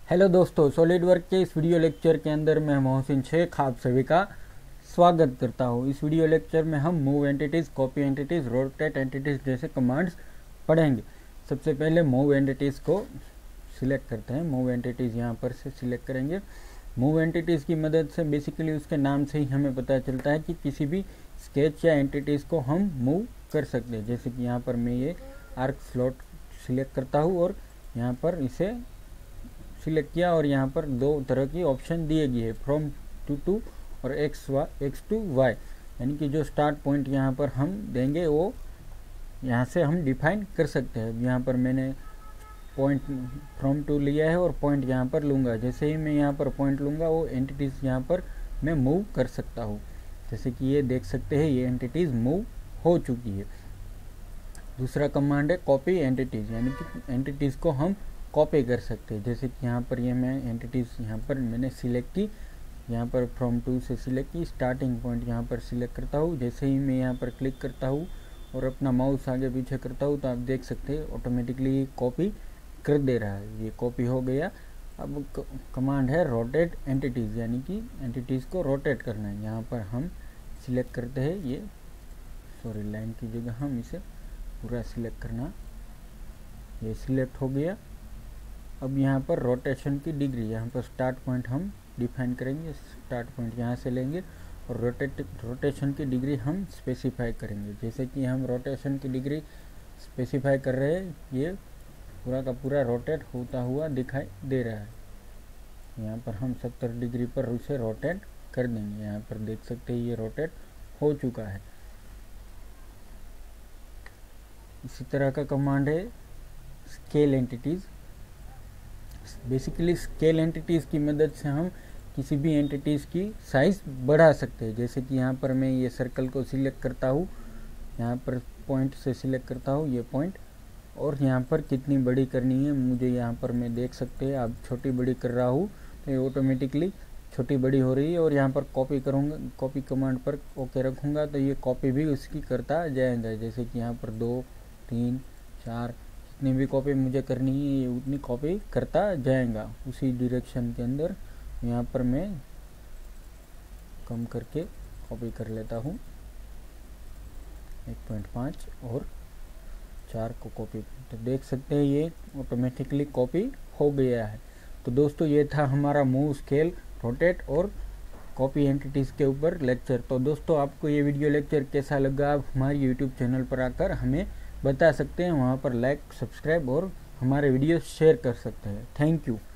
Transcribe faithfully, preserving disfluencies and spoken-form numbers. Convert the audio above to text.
Hello दोस्तों, solid work के इस वीडियो लेक्चर के अंदर मैं मोहसिन शेख आप सभी का स्वागत करता हूं। इस वीडियो लेक्चर में हम move entities, copy entities, rotate entities जैसे कमांड्स पढ़ेंगे। सबसे पहले मूव एंटिटीज़ को सिलेक्ट करते हैं। मूव एंटिटीज़ यहां पर से सिलेक्ट करेंगे। मूव एंटिटीज़ की मदद से बेसिकली उसके नाम से ही हमें पता चलता है कि किसी भी स्केच या एंटिटीज़ को हम मूव कर सकते हैं। जैसे कि यहाँ पर मैं ये आर्क स्लॉट सिलेक्ट करता हूँ और यहाँ पर इसे सिलेक्ट किया और यहाँ पर दो तरह की ऑप्शन दिए गए हैं, फ्रॉम टू टू और X Y X to Y, यानी कि जो स्टार्ट पॉइंट यहाँ पर हम देंगे वो यहाँ से हम डिफाइन कर सकते हैं। यहाँ पर मैंने पॉइंट फ्रॉम टू लिया है और पॉइंट यहाँ पर लूँगा। जैसे ही मैं यहाँ पर पॉइंट लूँगा वो एंटिटीज़ यहाँ पर मैं मूव कर सकता हूँ। जैसे कि ये देख सकते हैं, ये एंटिटीज़ मूव हो चुकी है। दूसरा कमांड है कॉपी एंटिटीज़, यानी कि एंटिटीज़ को हम कॉपी कर सकते हैं। जैसे कि यहाँ पर ये मैं एंटिटीज़ यहाँ पर मैंने सिलेक्ट की, यहाँ पर फ्रॉम टू से सिलेक्ट की, स्टार्टिंग पॉइंट यहाँ पर सिलेक्ट करता हूँ। जैसे ही मैं यहाँ पर क्लिक करता हूँ और अपना माउस आगे पीछे करता हूँ तो आप देख सकते हैं ऑटोमेटिकली ये कॉपी कर दे रहा है। ये कॉपी हो गया। अब कमांड है रोटेट एंटिटीज़, यानी कि एंटिटीज़ को रोटेट करना है। यहाँ पर हम सिलेक्ट करते हैं, ये सॉरी लाइन की जगह हम इसे पूरा सिलेक्ट करना, ये सिलेक्ट हो गया। अब यहाँ पर रोटेशन की डिग्री, यहाँ पर स्टार्ट पॉइंट हम डिफाइन करेंगे। स्टार्ट पॉइंट यहाँ से लेंगे और रोटेट रोटेशन की डिग्री हम स्पेसिफाई करेंगे। जैसे कि हम रोटेशन की डिग्री स्पेसिफाई कर रहे हैं, ये पूरा का पूरा रोटेट होता हुआ दिखाई दे रहा है। यहाँ पर हम सत्तर डिग्री पर उसे रोटेट कर देंगे। यहाँ पर देख सकते हैं ये रोटेट हो चुका है। इसी तरह का कमांड है scale entities. Basically scale entities की मदद से हम किसी भी एंटिटीज़ की साइज़ बढ़ा सकते हैं। जैसे कि यहाँ पर मैं ये सर्कल को सिलेक्ट करता हूँ, यहाँ पर पॉइंट से सिलेक्ट करता हूँ ये पॉइंट, और यहाँ पर कितनी बड़ी करनी है मुझे यहाँ पर मैं देख सकते हैं। अब छोटी बड़ी कर रहा हूँ तो ये ऑटोमेटिकली छोटी बड़ी हो रही है। और यहाँ पर कॉपी करूँगा, कॉपी कमांड पर ओके रखूँगा तो ये कॉपी भी उसकी करता जाएगा। जैसे कि यहाँ पर दो तीन चार जितनी भी कॉपी मुझे करनी है ये उतनी कॉपी करता जाएगा उसी डायरेक्शन के अंदर। यहाँ पर मैं कम करके कॉपी कर लेता हूँ, एक पॉइंट पाँच और चार को कॉपी, तो देख सकते हैं ये ऑटोमेटिकली कॉपी हो गया है। तो दोस्तों ये था हमारा मूव, स्केल, रोटेट और कॉपी एंटिटीज़ के ऊपर लेक्चर। तो दोस्तों आपको ये वीडियो लेक्चर कैसा लगा आप हमारे यूट्यूब चैनल पर आकर हमें बता सकते हैं। वहाँ पर लाइक, सब्सक्राइब और हमारे वीडियो शेयर कर सकते हैं। Thank you.